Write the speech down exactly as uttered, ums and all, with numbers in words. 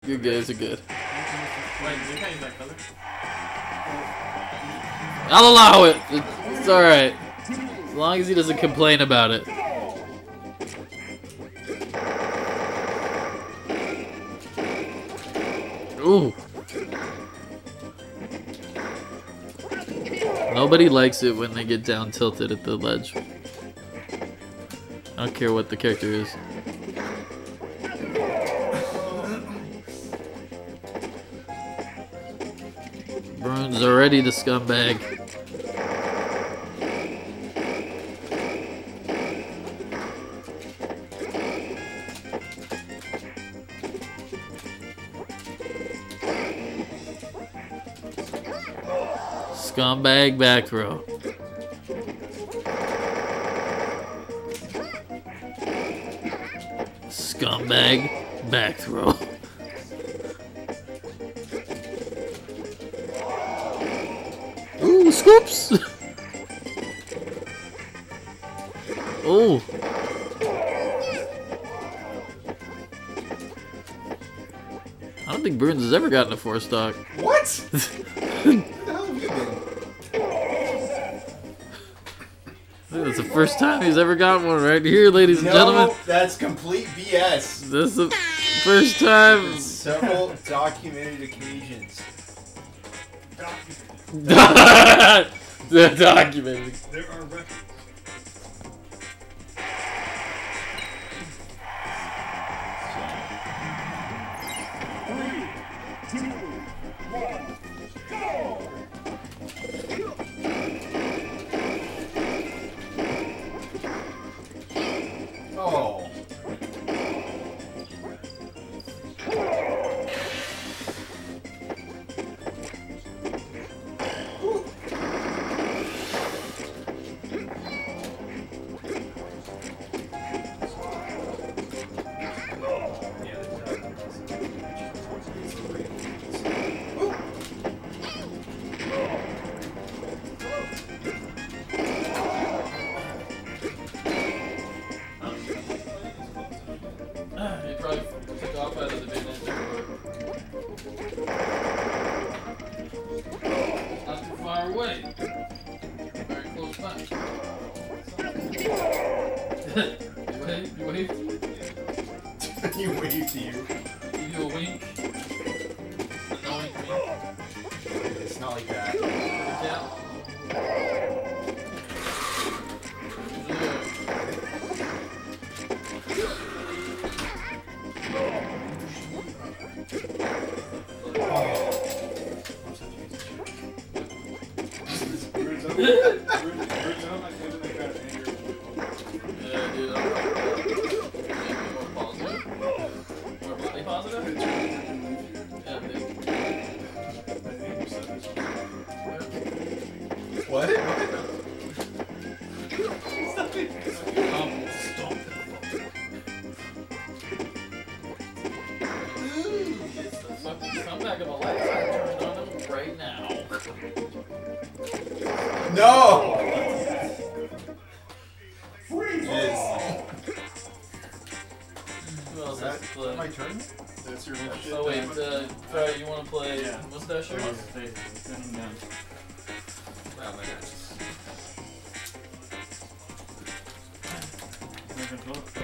Your guys are good. Wait, you can't use that color? I'll allow it. It's, it's alright. As long as he doesn't complain about it. Ooh. Nobody likes it when they get down tilted at the ledge. I don't care what the character is. Broonz already the scumbag. Scumbag back throw. Scumbag back throw. Ooh, scoops! Ooh. I don't think Broonz has ever gotten a four stock. What? Where the hell have you been? I think that's the first time he's ever gotten one right here, ladies and no, gentlemen. That's complete B S. This is the first time. Several documented occasions. The documented. There are records. Oh. You wave to you. You do a wink. A no wink wink. It's not like that. Yeah. What? Comeback of a lifetime turned on him right now. No! Yes. Who else Is has that to play? my turn? That's your shit. Oh wait, uh, Fry, you want to play Yeah. Mustache? Wow, my gosh.